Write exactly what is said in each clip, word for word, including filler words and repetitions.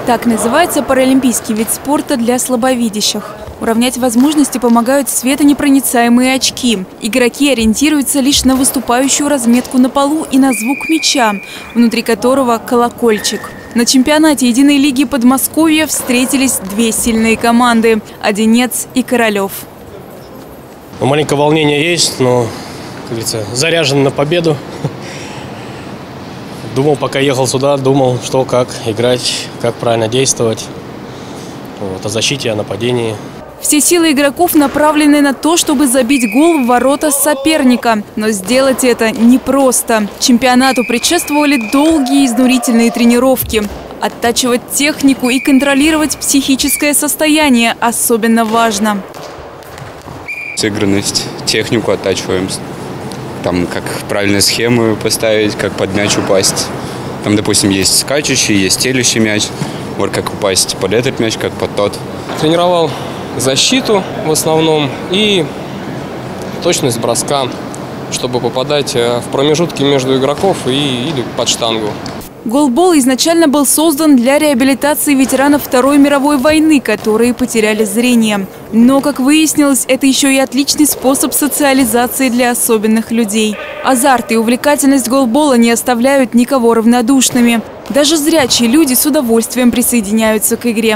Так называется паралимпийский вид спорта для слабовидящих. Уравнять возможности помогают светонепроницаемые очки. Игроки ориентируются лишь на выступающую разметку на полу и на звук мяча, внутри которого колокольчик. На чемпионате единой лиги Подмосковья встретились две сильные команды – Одинец и Королев. Маленькое волнение есть, но, как говорится, заряжен на победу. Думал, пока ехал сюда, думал, что, как играть, как правильно действовать. Вот, о защите, о нападении. Все силы игроков направлены на то, чтобы забить гол в ворота соперника. Но сделать это непросто. Чемпионату предшествовали долгие изнурительные тренировки. Оттачивать технику и контролировать психическое состояние особенно важно. Сыгранность, технику оттачиваем. Там, как правильно схемы поставить, как под мяч упасть. Там, допустим, есть скачущий, есть телющий мяч. Вот как упасть под этот мяч, как под тот. Тренировал защиту в основном и точность броска, чтобы попадать в промежутки между игроков и, или под штангу. Голбол изначально был создан для реабилитации ветеранов Второй мировой войны, которые потеряли зрение. Но, как выяснилось, это еще и отличный способ социализации для особенных людей. Азарт и увлекательность голбола не оставляют никого равнодушными. Даже зрячие люди с удовольствием присоединяются к игре.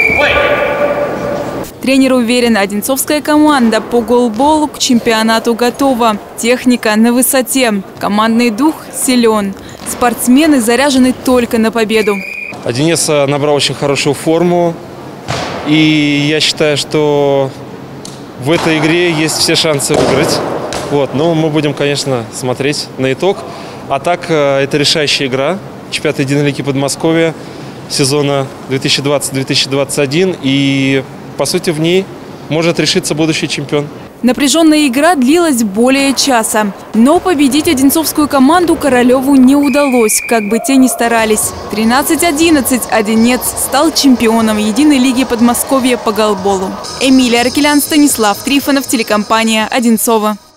Тренер уверен, одинцовская команда по голболу к чемпионату готова. Техника на высоте, командный дух силен. Спортсмены заряжены только на победу. Одинец набрал очень хорошую форму. И я считаю, что в этой игре есть все шансы выиграть. Вот. Но мы будем, конечно, смотреть на итог. А так, это решающая игра. Чемпионат единой лиги Подмосковья сезона две тысячи двадцать — две тысячи двадцать один. И, по сути, в ней может решиться будущий чемпион. Напряженная игра длилась более часа. Но победить одинцовскую команду Королеву не удалось, как бы те ни старались. тринадцать одиннадцать Одинец стал чемпионом единой лиги Подмосковья по голболу. Эмилия Аркелян, Станислав Трифонов, телекомпания «Одинцово».